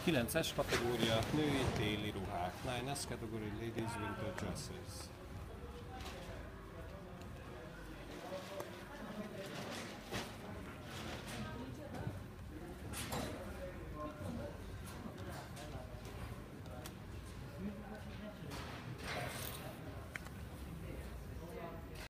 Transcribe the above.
9-es kategória, női téli ruhák. 9S category, ladies winter dresses.